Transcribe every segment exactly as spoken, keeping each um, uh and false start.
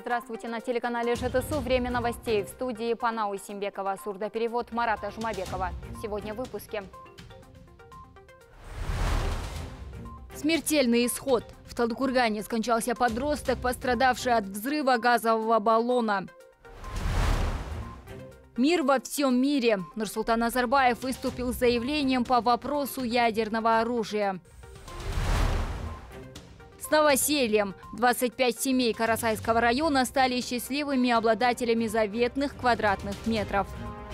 Здравствуйте, на телеканале ЖТСУ. Время новостей. В студии Панау Симбекова. Сурдоперевод Марата Жумабекова. Сегодня в выпуске. Смертельный исход. В Талдыкургане скончался подросток, пострадавший от взрыва газового баллона. Мир во всем мире. Нурсултан Назарбаев выступил с заявлением по вопросу ядерного оружия. С новосельем. двадцать пять семей Карасайского района стали счастливыми обладателями заветных квадратных метров.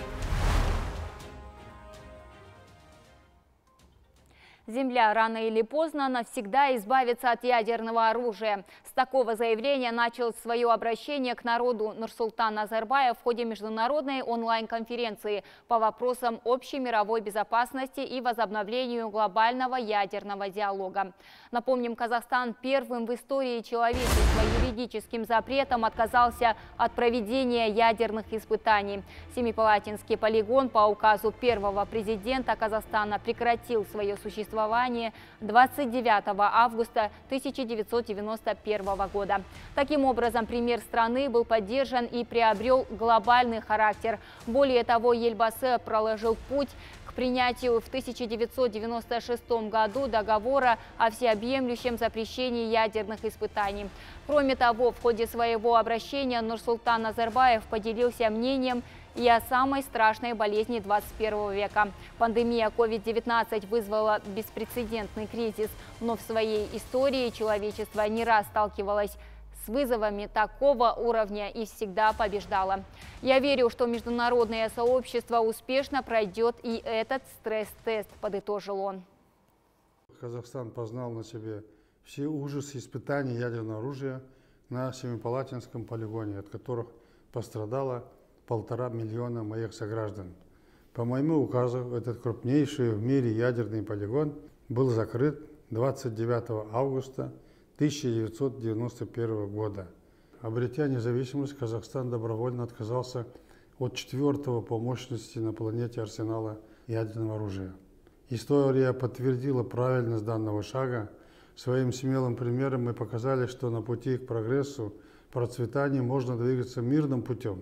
Земля рано или поздно навсегда избавится от ядерного оружия. С такого заявления начал свое обращение к народу Нурсултан Назарбаев в ходе международной онлайн-конференции по вопросам общей мировой безопасности и возобновлению глобального ядерного диалога. Напомним, Казахстан первым в истории человечества юридическим запретом отказался от проведения ядерных испытаний. Семипалатинский полигон по указу первого президента Казахстана прекратил свое существование двадцать девятого августа тысяча девятьсот девяносто первого года. Таким образом, премьер страны был поддержан и приобрел глобальный характер. Более того, Елбасы проложил путь к принятию в тысяча девятьсот девяносто шестом году договора о всеобъемлющем запрещении ядерных испытаний. Кроме того, в ходе своего обращения Нурсултан Назарбаев поделился мнением и о самой страшной болезни двадцать первого века. Пандемия ковид девятнадцать вызвала беспрецедентный кризис, но в своей истории человечество не раз сталкивалось с вызовами такого уровня и всегда побеждала. Я верю, что международное сообщество успешно пройдет и этот стресс-тест, подытожил он. Казахстан познал на себе все ужасы испытаний ядерного оружия на Семипалатинском полигоне, от которых пострадало полтора миллиона моих сограждан. По моему указу, этот крупнейший в мире ядерный полигон был закрыт двадцать девятого августа тысяча девятьсот девяносто первого года. Обретя независимость, Казахстан добровольно отказался от четвертого по мощности на планете арсенала ядерного оружия. История подтвердила правильность данного шага. Своим смелым примером мы показали, что на пути к прогрессу, процветанию можно двигаться мирным путем.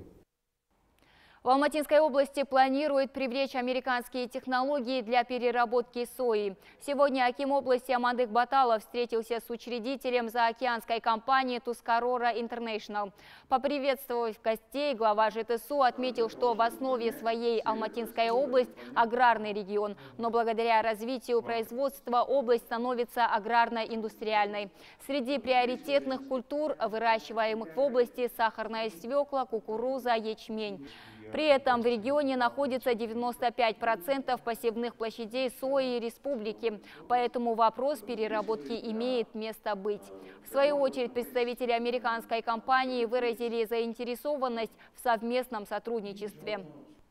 В Алматинской области планируют привлечь американские технологии для переработки сои. Сегодня аким области Амандык Баталов встретился с учредителем заокеанской компании Тускарора Интернешнл. Поприветствовав гостей, глава ЖТСУ отметил, что в основе своей Алматинская область – аграрный регион, но благодаря развитию производства область становится аграрно-индустриальной. Среди приоритетных культур, выращиваемых в области, сахарная свекла, кукуруза, ячмень. При этом в регионе находится девяносто пять процентов посевных площадей сои республики, поэтому вопрос переработки имеет место быть. В свою очередь, представители американской компании выразили заинтересованность в совместном сотрудничестве.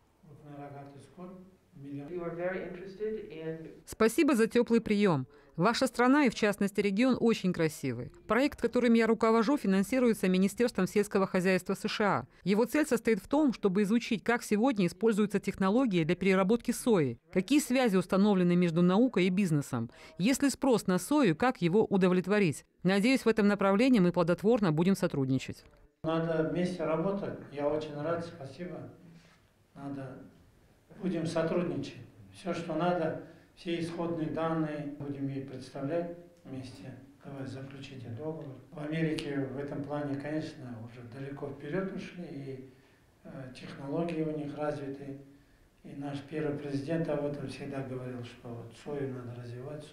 Спасибо за теплый прием. Ваша страна и, в частности, регион очень красивый. Проект, которым я руковожу, финансируется Министерством сельского хозяйства США. Его цель состоит в том, чтобы изучить, как сегодня используются технологии для переработки сои, какие связи установлены между наукой и бизнесом, есть ли спрос на сою, как его удовлетворить. Надеюсь, в этом направлении мы плодотворно будем сотрудничать. Надо вместе работать. Я очень рад, спасибо. Надо, будем сотрудничать. Все, что надо. Все исходные данные будем ей представлять вместе. Давай заключите договор. В Америке в этом плане, конечно, уже далеко вперед ушли, и э, технологии у них развиты. И наш первый президент об этом всегда говорил, что вот сою надо развивать.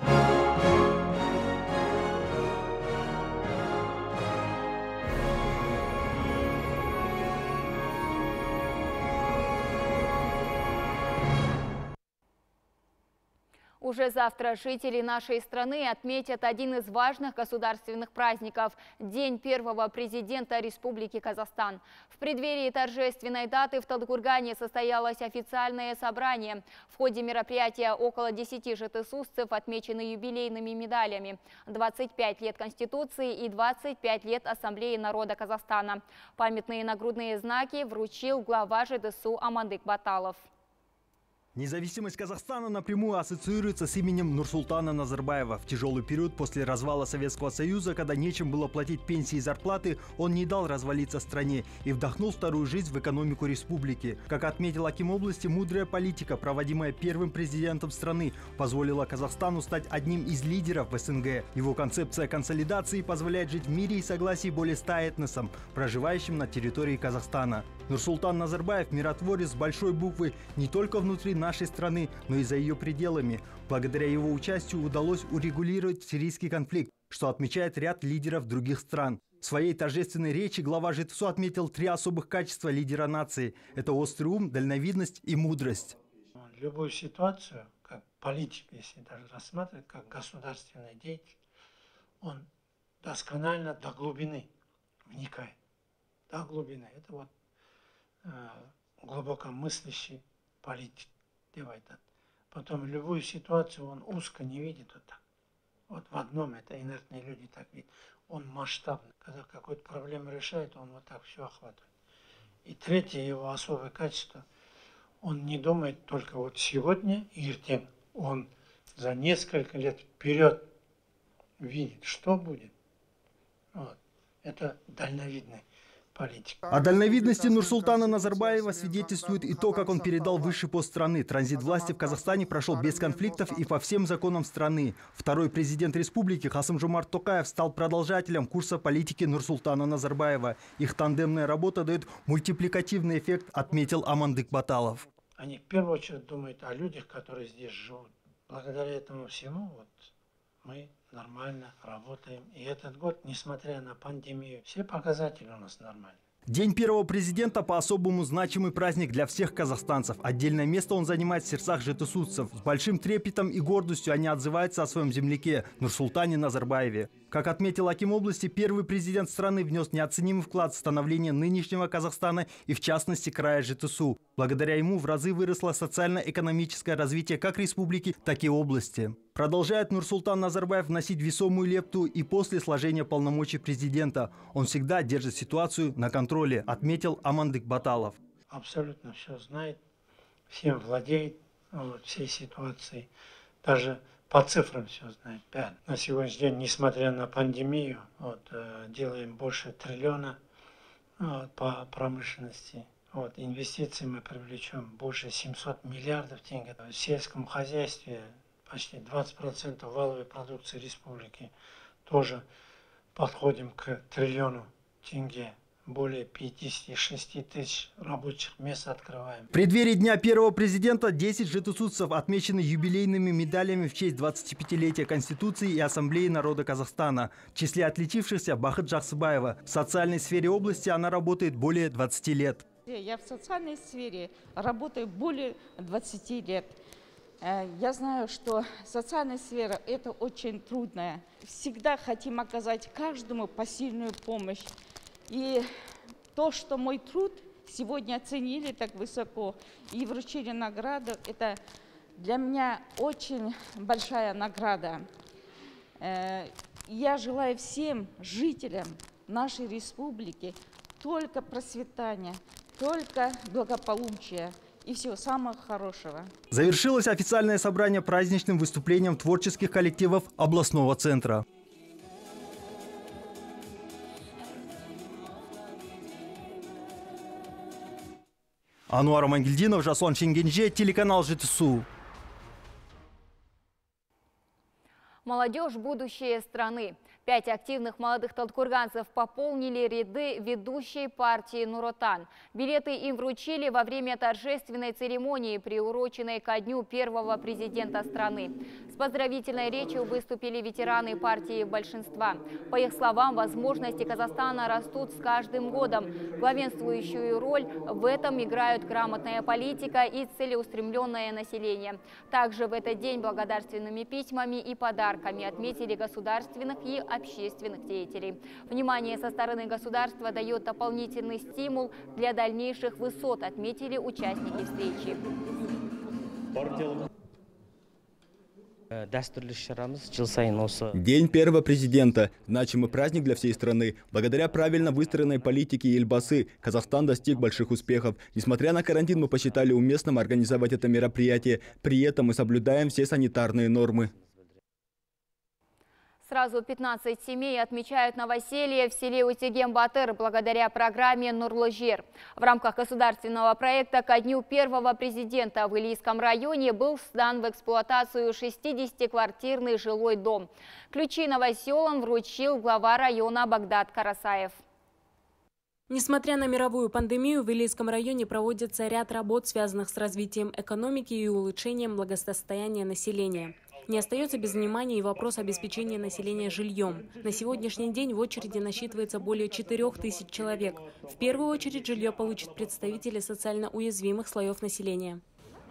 Уже завтра жители нашей страны отметят один из важных государственных праздников – День первого президента Республики Казахстан. В преддверии торжественной даты в Талдыкургане состоялось официальное собрание. В ходе мероприятия около десяти жтсущцев отмечены юбилейными медалями – двадцать пять лет Конституции и двадцать пять лет Ассамблеи народа Казахстана. Памятные нагрудные знаки вручил глава ЖТСУ Амандык Баталов. Независимость Казахстана напрямую ассоциируется с именем Нурсултана Назарбаева. В тяжелый период после развала Советского Союза, когда нечем было платить пенсии и зарплаты, он не дал развалиться стране и вдохнул вторую жизнь в экономику республики. Как отметил Аким области, мудрая политика, проводимая первым президентом страны, позволила Казахстану стать одним из лидеров в эс эн гэ. Его концепция консолидации позволяет жить в мире и согласии более ста этносам, проживающим на территории Казахстана. Нурсултан Назарбаев – миротворец с большой буквы не только внутри нашей страны, но и за ее пределами. Благодаря его участию удалось урегулировать сирийский конфликт, что отмечает ряд лидеров других стран. В своей торжественной речи глава жэ тэ эс у отметил три особых качества лидера нации – это острый ум, дальновидность и мудрость. Любую ситуацию, как политик, если даже рассматривать, как государственный деятель, он досконально до глубины вникает. До глубины. Это вот глубокомыслящий политик делает это. Потом любую ситуацию он узко не видит вот так. Вот в одном это инертные люди так видят. Он масштабный. Когда какую-то проблему решает, он вот так все охватывает. И третье его особое качество, он не думает только вот сегодня и ертен. Он за несколько лет вперед видит, что будет. Вот. Это дальновидный. О дальновидности Нурсултана Назарбаева свидетельствует и то, как он передал высший пост страны. Транзит власти в Казахстане прошел без конфликтов и по всем законам страны. Второй президент республики Касым-Жомарт Токаев стал продолжателем курса политики Нурсултана Назарбаева. Их тандемная работа дает мультипликативный эффект, отметил Амандык Баталов. Они в первую очередь думают о людях, которые здесь живут. Благодаря этому всему вот, мы нормально работаем. И этот год, несмотря на пандемию, все показатели у нас нормальные. День первого президента по-особому значимый праздник для всех казахстанцев. Отдельное место он занимает в сердцах жэ тэ эсовцев. С большим трепетом и гордостью они отзываются о своем земляке Нурсултане Назарбаеве. Как отметил Аким области, первый президент страны внес неоценимый вклад в становление нынешнего Казахстана и в частности края жэ тэ эс у. Благодаря ему в разы выросло социально-экономическое развитие как республики, так и области. Продолжает Нурсултан Назарбаев вносить весомую лепту и после сложения полномочий президента. Он всегда держит ситуацию на контроле, отметил Амандык Баталов. Абсолютно все знает, всем владеет, вот, всей ситуацией. Даже по цифрам все знает. На сегодняшний день, несмотря на пандемию, вот, делаем больше триллиона вот, по промышленности. Вот, инвестиции мы привлечем больше семисот миллиардов тенге. В сельском хозяйстве почти двадцать процентов валовой продукции республики. Тоже подходим к триллиону тенге. Более пятидесяти шести тысяч рабочих мест открываем. В преддверии Дня первого президента десять жэ тэ эсовцев отмечены юбилейными медалями в честь двадцатипятилетия Конституции и Ассамблеи народа Казахстана. В числе отличившихся Бахыт Жаксыбаева. В социальной сфере области она работает более двадцати лет. Я в социальной сфере работаю более двадцати лет. Я знаю, что социальная сфера – это очень трудная. Всегда хотим оказать каждому посильную помощь. И то, что мой труд сегодня оценили так высоко и вручили награду, это для меня очень большая награда. Я желаю всем жителям нашей республики только процветания, только благополучия и всего самого хорошего. Завершилось официальное собрание праздничным выступлением творческих коллективов областного центра. Ануар Мангельдинов, Жаслан Шенгенже, телеканал жэ тэ эс у. Молодежь – будущее страны. Пять активных молодых талдыкурганцев пополнили ряды ведущей партии «Нур-Отан». Билеты им вручили во время торжественной церемонии, приуроченной ко дню первого президента страны. С поздравительной речью выступили ветераны партии большинства. По их словам, возможности Казахстана растут с каждым годом. Главенствующую роль в этом играют грамотная политика и целеустремленное население. Также в этот день благодарственными письмами и подарками отметили государственных и общественных деятелей. Внимание со стороны государства дает дополнительный стимул для дальнейших высот, отметили участники встречи. День первого президента – значимый праздник для всей страны. Благодаря правильно выстроенной политике Елбасы Казахстан достиг больших успехов. Несмотря на карантин, мы посчитали уместным организовать это мероприятие. При этом мы соблюдаем все санитарные нормы. Сразу пятнадцать семей отмечают новоселье в селе Утегем-Батыр благодаря программе «Нурлы жер». В рамках государственного проекта ко дню первого президента в Илийском районе был сдан в эксплуатацию шестидесятиквартирный жилой дом. Ключи новоселам вручил глава района Багдад Карасаев. Несмотря на мировую пандемию, в Илийском районе проводится ряд работ, связанных с развитием экономики и улучшением благосостояния населения. Не остается без внимания и вопрос обеспечения населения жильем. На сегодняшний день в очереди насчитывается более четырёх тысяч человек. В первую очередь жилье получат представители социально уязвимых слоев населения.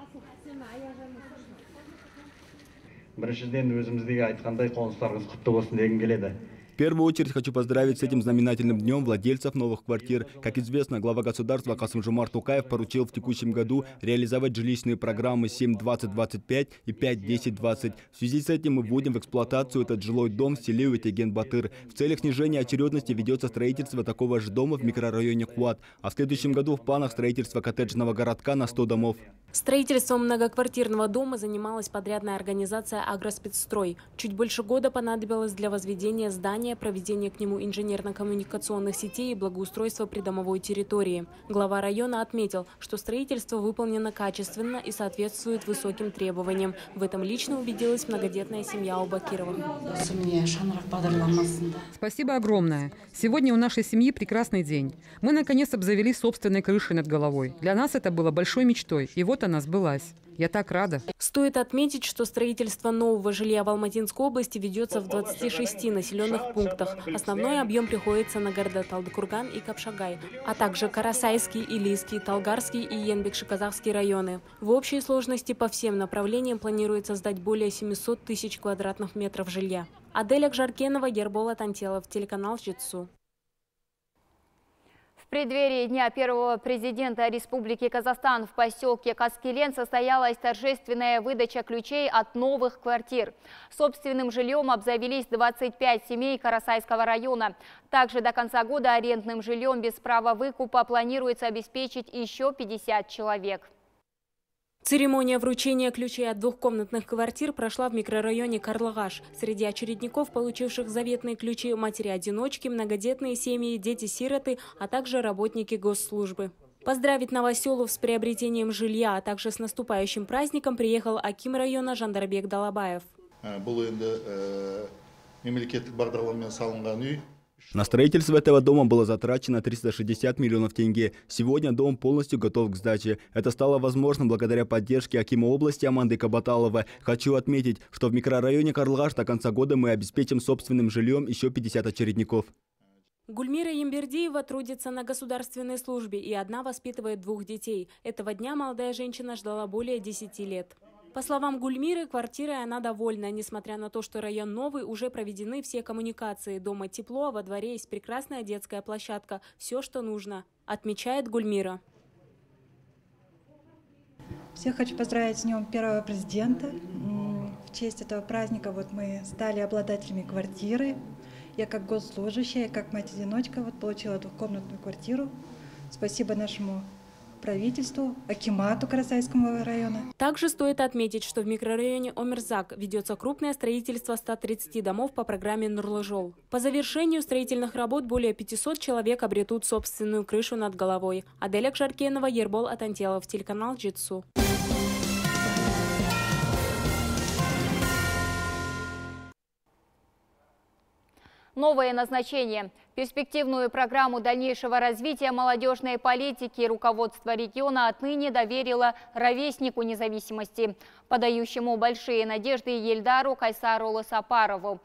В первую очередь хочу поздравить с этим знаменательным днем владельцев новых квартир. Как известно, глава государства Касым-Жомарт Токаев поручил в текущем году реализовать жилищные программы семь двадцать двадцать пять и пять десять двадцать. В связи с этим мы вводим в эксплуатацию этот жилой дом в селе Утеген-Батыр. В целях снижения очередности ведется строительство такого же дома в микрорайоне Хуат. А в следующем году в планах строительство коттеджного городка на сто домов. Строительством многоквартирного дома занималась подрядная организация «Агроспецстрой». Чуть больше года понадобилось для возведения здания, проведения к нему инженерно-коммуникационных сетей и благоустройства придомовой территории. Глава района отметил, что строительство выполнено качественно и соответствует высоким требованиям. В этом лично убедилась многодетная семья Убакировых. Спасибо огромное. Сегодня у нашей семьи прекрасный день. Мы, наконец, обзавелись собственной крышей над головой. Для нас это было большой мечтой, и вот она сбылась. Я так рада. Стоит отметить, что строительство нового жилья в Алматинской области ведется в двадцати шести населенных пунктах. Основной объем приходится на города Талдыкурган и Капшагай, а также Карасайский, Илийский, Талгарский и Енбекши-Казахский районы. В общей сложности по всем направлениям планируется сдать более семисот тысяч квадратных метров жилья. Адель Акжаркенова, Ербол Атантелов, телеканал Житсу. В преддверии Дня первого президента Республики Казахстан в поселке Каскелен состоялась торжественная выдача ключей от новых квартир. Собственным жильем обзавелись двадцать пять семей Карасайского района. Также до конца года арендным жильем без права выкупа планируется обеспечить еще пятьдесят человек. Церемония вручения ключей от двухкомнатных квартир прошла в микрорайоне Карлыгаш. Среди очередников, получивших заветные ключи, матери-одиночки, многодетные семьи, дети-сироты, а также работники госслужбы. Поздравить новоселов с приобретением жилья, а также с наступающим праздником приехал аким района Жандарбек Далабаев. На строительство этого дома было затрачено триста шестьдесят миллионов тенге. Сегодня дом полностью готов к сдаче. Это стало возможным благодаря поддержке акима области Аманды Кабаталова. Хочу отметить, что в микрорайоне Карлыгаш до конца года мы обеспечим собственным жильем еще пятьдесят очередников. Гульмира Ембердиева трудится на государственной службе и одна воспитывает двух детей. Этого дня молодая женщина ждала более десяти лет. По словам Гульмиры, квартирой она довольна. Несмотря на то, что район новый, уже проведены все коммуникации. Дома тепло, а во дворе есть прекрасная детская площадка. Все, что нужно, отмечает Гульмира. Всех хочу поздравить с Днем первого президента. В честь этого праздника вот мы стали обладателями квартиры. Я как госслужащая, как мать-одиночка вот получила двухкомнатную квартиру. Спасибо нашему правительству, акимату Карасайского района. Также стоит отметить, что в микрорайоне Омерзак ведется крупное строительство ста тридцати домов по программе «Нурлы жер». По завершению строительных работ более пятисот человек обретут собственную крышу над головой. Адель Акжаркенова, Ербол Атантелов, телеканал Житсу. Новое назначение. Перспективную программу дальнейшего развития молодежной политики руководство региона отныне доверило ровеснику независимости, подающему большие надежды Ельдару Кайсарулу Сапарову.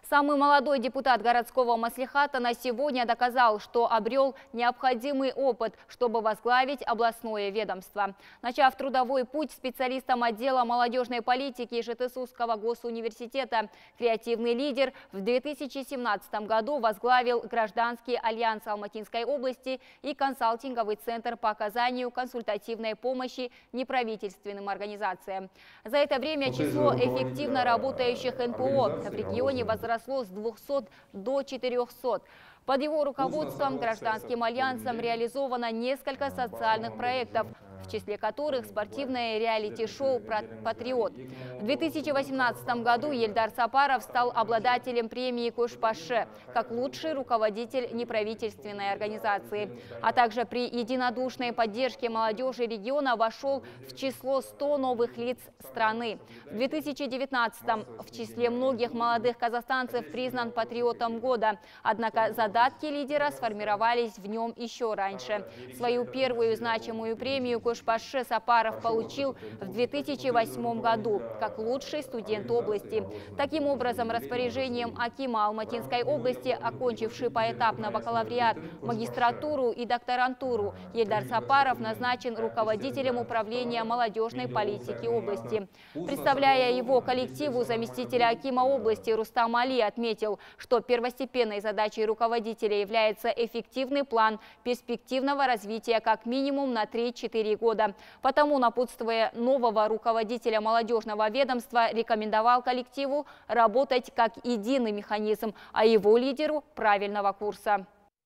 Самый молодой депутат городского маслихата на сегодня доказал, что обрел необходимый опыт, чтобы возглавить областное ведомство. Начав трудовой путь специалистом отдела молодежной политики Жетысусского госуниверситета, креативный лидер в две тысячи семнадцатом году возглавил Гражданский альянс Алматинской области и консалтинговый центр по оказанию консультативной помощи неправительственным организациям. За это время число эффективно работающих эн пэ о в регионе возросло с двухсот до четырёхсот. Под его руководством Гражданским альянсом реализовано несколько социальных проектов, в числе которых спортивное реалити-шоу «Патриот». В две тысячи восемнадцатом году Ельдар Сапаров стал обладателем премии Кошпаше как лучший руководитель неправительственной организации, а также при единодушной поддержке молодежи региона вошел в число ста новых лиц страны. В две тысячи девятнадцатом в числе многих молодых казахстанцев признан патриотом года, однако задатки лидера сформировались в нем еще раньше. Свою первую значимую премию Кошпаше Сапаров получил в две тысячи восьмом году как лучший студент области. Таким образом, распоряжением акима Алматинской области, окончивший поэтапно бакалавриат, магистратуру и докторантуру, Ельдар Сапаров назначен руководителем управления молодежной политики области. Представляя его коллективу, заместитель акима области Рустам Али отметил, что первостепенной задачей руководителя является эффективный план перспективного развития как минимум на три-четыре года. Потому, напутствуя нового руководителя молодежного ведомства, рекомендовал коллективу работать как единый механизм, а его лидеру правильного курса.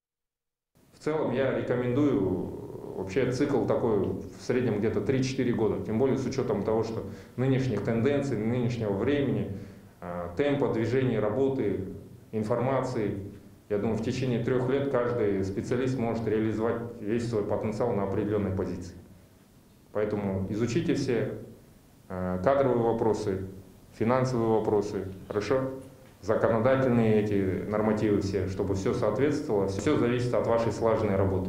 В целом я рекомендую вообще цикл такой в среднем где-то три-четыре года, тем более с учетом того, что нынешних тенденций, нынешнего времени, темпа движения работы, информации. Я думаю, в течение трех лет каждый специалист может реализовать весь свой потенциал на определенной позиции. Поэтому изучите все кадровые вопросы, финансовые вопросы, хорошо? Законодательные эти нормативы все, чтобы все соответствовало. Все зависит от вашей слаженной работы.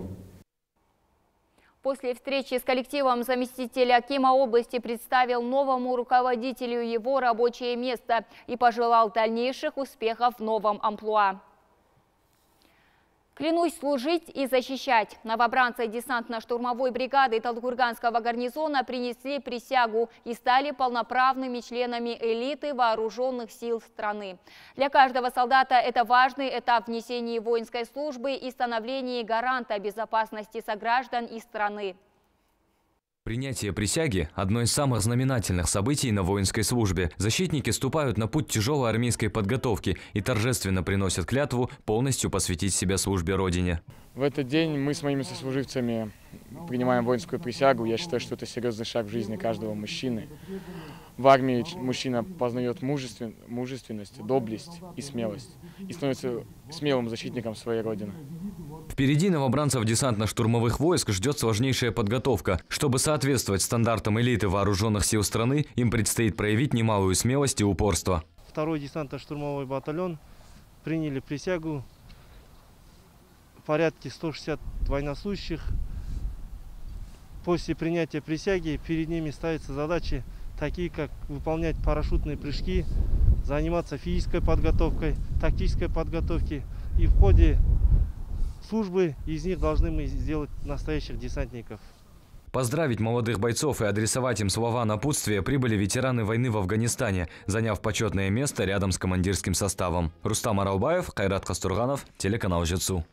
После встречи с коллективом заместитель акима области представил новому руководителю его рабочее место и пожелал дальнейших успехов в новом амплуа. Клянусь служить и защищать. Новобранцы десантно-штурмовой бригады Талдыкурганского гарнизона принесли присягу и стали полноправными членами элиты вооруженных сил страны. Для каждого солдата это важный этап внесения воинской службы и становления гаранта безопасности сограждан и страны. Принятие присяги – одно из самых знаменательных событий на воинской службе. Защитники ступают на путь тяжелой армейской подготовки и торжественно приносят клятву полностью посвятить себя службе Родине. В этот день мы с моими сослуживцами принимаем воинскую присягу. Я считаю, что это серьезный шаг в жизни каждого мужчины. В армии мужчина познает мужествен, мужественность, доблесть и смелость. И становится смелым защитником своей Родины. Впереди новобранцев десантно-штурмовых войск ждет сложнейшая подготовка. Чтобы соответствовать стандартам элиты вооруженных сил страны, им предстоит проявить немалую смелость и упорство. Второй десантно-штурмовой батальон приняли присягу в порядке ста шестидесяти военнослужащих. После принятия присяги перед ними ставятся задачи, такие как выполнять парашютные прыжки, заниматься физической подготовкой, тактической подготовкой. И в ходе службы из них должны мы сделать настоящих десантников. Поздравить молодых бойцов и адресовать им слова напутствия прибыли ветераны войны в Афганистане, заняв почетное место рядом с командирским составом. Рустам Аралбаев, Кайрат Кастурганов, телеканал Жетысу.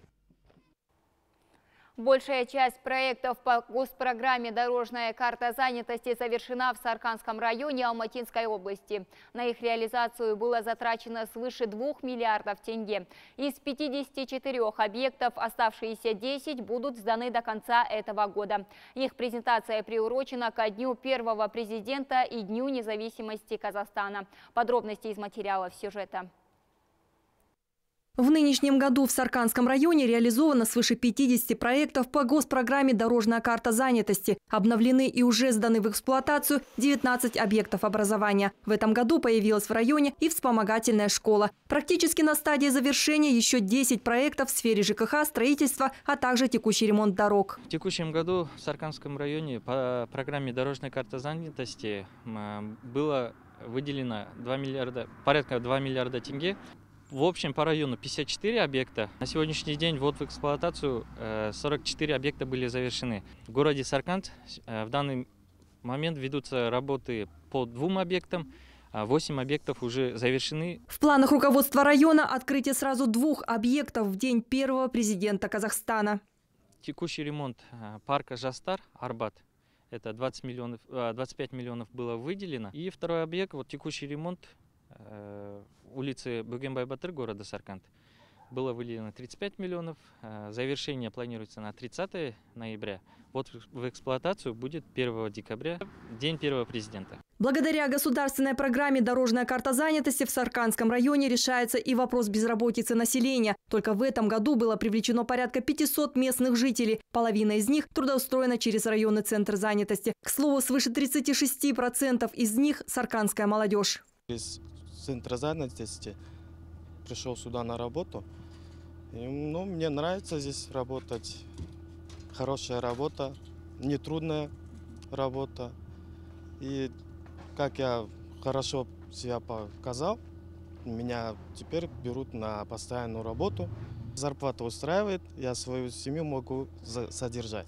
Большая часть проектов по госпрограмме «Дорожная карта занятости» завершена в Сарканском районе Алматинской области. На их реализацию было затрачено свыше двух миллиардов тенге. Из пятидесяти четырёх объектов оставшиеся десять будут сданы до конца этого года. Их презентация приурочена ко Дню первого президента и Дню независимости Казахстана. Подробности из материалов сюжета. В нынешнем году в Сарканском районе реализовано свыше пятидесяти проектов по госпрограмме «Дорожная карта занятости». Обновлены и уже сданы в эксплуатацию девятнадцать объектов образования. В этом году появилась в районе и вспомогательная школа. Практически на стадии завершения еще десять проектов в сфере ЖКХ, строительства, а также текущий ремонт дорог. В текущем году в Сарканском районе по программе «Дорожная карта занятости» было выделено два миллиарда, порядка двух миллиардов тенге. В общем, по району пятьдесят четыре объекта. На сегодняшний день вот в эксплуатацию сорок четыре объекта были завершены. В городе Сарканд в данный момент ведутся работы по двум объектам. восемь объектов уже завершены. В планах руководства района открытие сразу двух объектов в день первого президента Казахстана. Текущий ремонт парка Жастар, Арбат. Это двадцать миллионов, двадцать пять миллионов было выделено. И второй объект, вот текущий ремонт э, улицы Бөгенбай-Батыр города Сарканд. Было выделено тридцать пять миллионов. Э, завершение планируется на тридцатое ноября. Вот в эксплуатацию будет первого декабря, день первого президента. Благодаря государственной программе «Дорожная карта занятости» в Саркандском районе решается и вопрос безработицы населения. Только в этом году было привлечено порядка пятисот местных жителей. Половина из них трудоустроена через районный центр занятости. К слову, свыше тридцати шести процентов из них – саркандская молодежь. Из центра занятости пришел сюда на работу. И, ну, мне нравится здесь работать. Хорошая работа, нетрудная работа. И как я хорошо себя показал, меня теперь берут на постоянную работу. Зарплата устраивает, я свою семью могу содержать.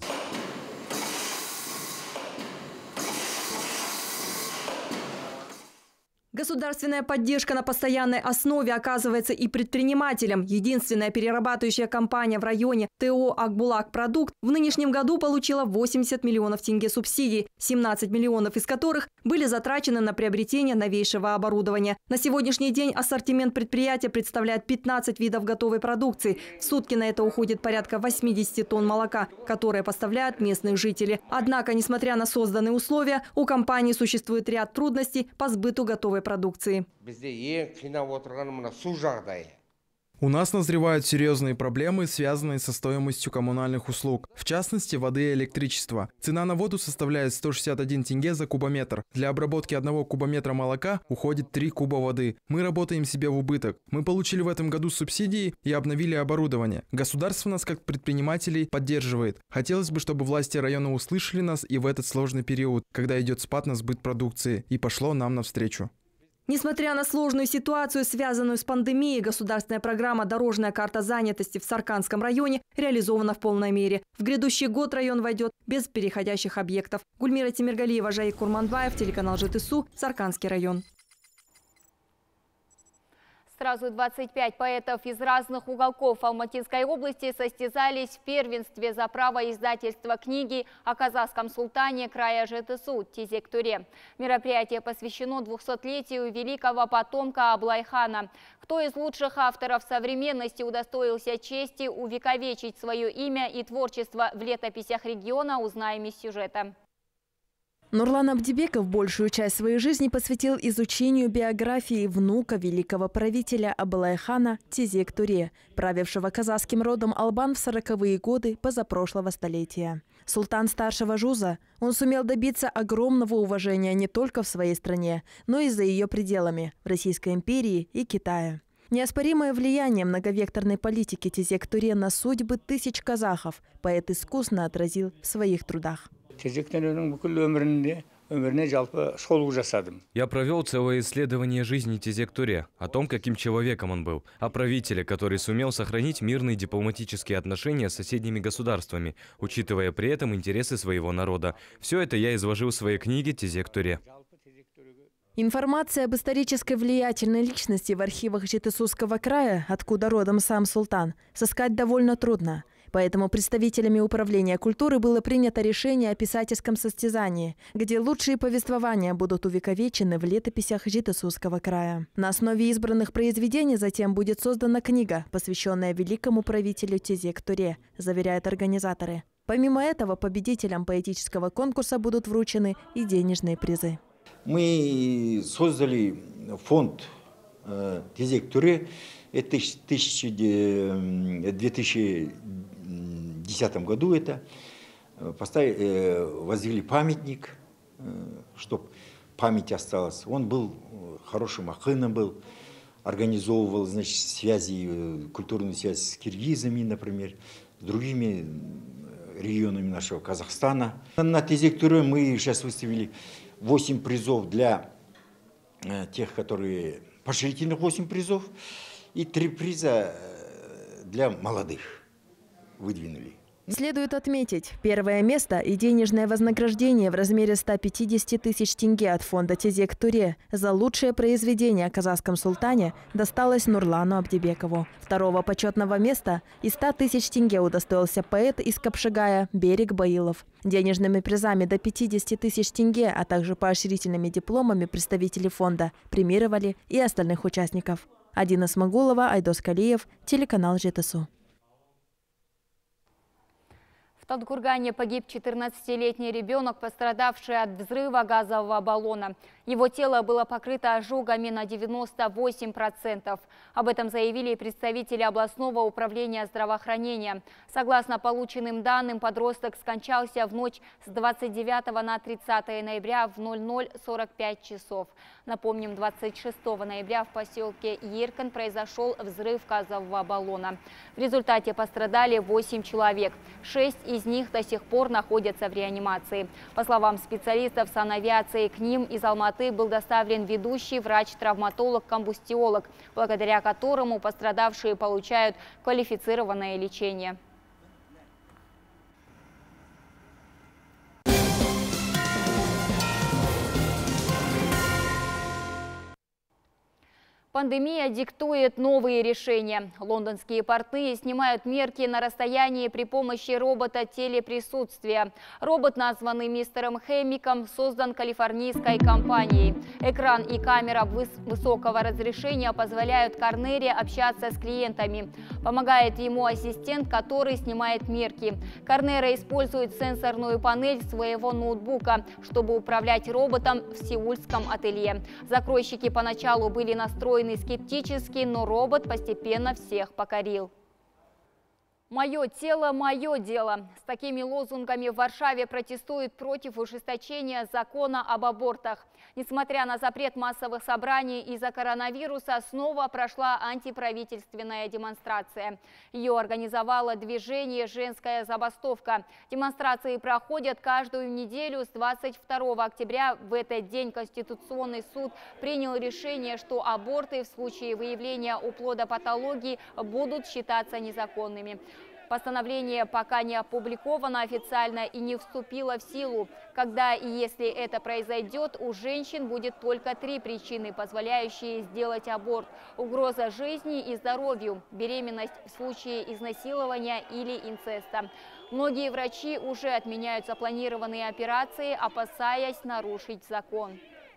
Государственная поддержка на постоянной основе оказывается и предпринимателям. Единственная перерабатывающая компания в районе ТО «Акбулак Продукт» в нынешнем году получила восемьдесят миллионов тенге субсидий, семнадцать миллионов из которых были затрачены на приобретение новейшего оборудования. На сегодняшний день ассортимент предприятия представляет пятнадцать видов готовой продукции. В сутки на это уходит порядка восьмидесяти тонн молока, которые поставляют местные жители. Однако, несмотря на созданные условия, у компании существует ряд трудностей по сбыту готовой продукции. У нас назревают серьезные проблемы, связанные со стоимостью коммунальных услуг, в частности, воды и электричества. Цена на воду составляет сто шестьдесят один тенге за кубометр. Для обработки одного кубометра молока уходит три куба воды. Мы работаем себе в убыток. Мы получили в этом году субсидии и обновили оборудование. Государство нас, как предпринимателей, поддерживает. Хотелось бы, чтобы власти района услышали нас и в этот сложный период, когда идет спад на сбыт продукции, и пошло нам навстречу. Несмотря на сложную ситуацию, связанную с пандемией, государственная программа «Дорожная карта занятости» в Саркандском районе реализована в полной мере. В грядущий год район войдет без переходящих объектов. Гульмира Тимиргалиева, Жаик Курманбаев, телеканал ЖТСУ, Саркандский район. Сразу двадцать пять поэтов из разных уголков Алматинской области состязались в первенстве за право издательства книги о казахском султане края ЖТСУ Тезек-Туре. Мероприятие посвящено двухсотлетию великого потомка Аблайхана. Кто из лучших авторов современности удостоился чести увековечить свое имя и творчество в летописях региона, узнаем из сюжета. Нурлан Абдибеков большую часть своей жизни посвятил изучению биографии внука великого правителя Аблайхана Тезек-Туре, правившего казахским родом Албан в сороковые годы позапрошлого столетия. Султан старшего жуза, он сумел добиться огромного уважения не только в своей стране, но и за ее пределами – в Российской империи и Китае. Неоспоримое влияние многовекторной политики Тезек-Туре на судьбы тысяч казахов поэт искусно отразил в своих трудах. Я провел целое исследование жизни Тезек-Туре, о том, каким человеком он был, о правителе, который сумел сохранить мирные дипломатические отношения с соседними государствами, учитывая при этом интересы своего народа. Все это я изложил в своей книге «Тезек-Туре». Информация об исторической влиятельной личности в архивах Жетысусского края, откуда родом сам султан, сыскать довольно трудно. Поэтому представителями управления культуры было принято решение о писательском состязании, где лучшие повествования будут увековечены в летописях Жетысусского края. На основе избранных произведений затем будет создана книга, посвященная великому правителю Тезек-Туре, заверяют организаторы. Помимо этого, победителям поэтического конкурса будут вручены и денежные призы. Мы создали фонд э, Тезек-Туре в две тысячи десятом году. Это поставили, э, возвели памятник, э, чтобы память осталась. Он был хорошим ахыном, был, организовывал, значит, связи, культурную связь с киргизами, например, с другими регионами нашего Казахстана. На Тезек-Туре мы сейчас выставили восемь призов для э, тех, которые поощрительных восемь призов, И три приза для молодых выдвинули. Следует отметить, первое место и денежное вознаграждение в размере ста пятидесяти тысяч тенге от фонда «Тезек-Туре» за лучшее произведение о казахском султане досталось Нурлану Абдибекову. Второго почетного места и ста тысяч тенге удостоился поэт из Капшагая Берик Баилов. Денежными призами до пятидесяти тысяч тенге, а также поощрительными дипломами представители фонда премировали и остальных участников. Адина Смагулова, Айдос Калиев, телеканал ЖТСУ. В Талдыкургане погиб четырнадцатилетний ребенок, пострадавший от взрыва газового баллона. Его тело было покрыто ожогами на девяносто восемь процентов. Об этом заявили представители областного управления здравоохранения. Согласно полученным данным, подросток скончался в ночь с двадцать девятого на тридцатое ноября в ноль ноль сорок пять часов. Напомним, двадцать шестого ноября в поселке Еркан произошел взрыв газового баллона. В результате пострадали восемь человек. Шесть из них до сих пор находятся в реанимации. По словам специалистов санавиации, к ним из Алматы был доставлен ведущий врач-травматолог-комбустиолог, благодаря которому пострадавшие получают квалифицированное лечение. Пандемия диктует новые решения. Лондонские портные снимают мерки на расстоянии при помощи робота телеприсутствия. Робот, названный мистером Хэмиком, создан калифорнийской компанией. Экран и камера выс высокого разрешения позволяют Корнере общаться с клиентами. Помогает ему ассистент, который снимает мерки. Корнера использует сенсорную панель своего ноутбука, чтобы управлять роботом в сеульском ателье. Закройщики поначалу были настроены скептически, но робот постепенно всех покорил. «Мое тело, мое дело». С такими лозунгами в Варшаве протестуют против ужесточения закона об абортах. Несмотря на запрет массовых собраний из-за коронавируса, снова прошла антиправительственная демонстрация. Ее организовало движение «Женская забастовка». Демонстрации проходят каждую неделю с двадцать второго октября. В этот день Конституционный суд принял решение, что аборты в случае выявления оплодопатологии будут считаться незаконными. Постановление пока не опубликовано официально и не вступило в силу. Когда и если это произойдет, у женщин будет только три причины, позволяющие сделать аборт: угроза жизни и здоровью, беременность в случае изнасилования или инцеста. Многие врачи уже отменяют запланированные операции, опасаясь нарушить закон.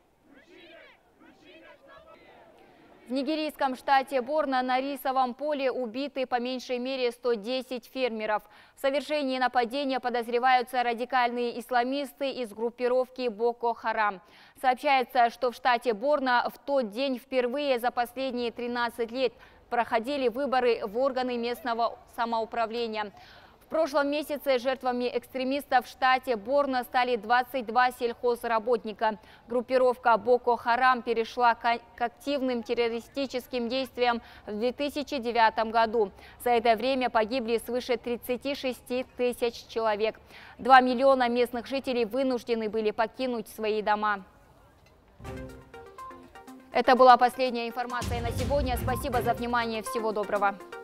В нигерийском штате Борно на рисовом поле убиты по меньшей мере сто десять фермеров. В совершении нападения подозреваются радикальные исламисты из группировки Боко Харам. Сообщается, что в штате Борно в тот день впервые за последние тринадцать лет проходили выборы в органы местного самоуправления. В прошлом месяце жертвами экстремистов в штате Борно стали двадцать два сельхозработника. Группировка Боко Харам перешла к активным террористическим действиям в две тысячи девятом году. За это время погибли свыше тридцати шести тысяч человек. Два миллиона местных жителей вынуждены были покинуть свои дома. Это была последняя информация на сегодня. Спасибо за внимание. Всего доброго.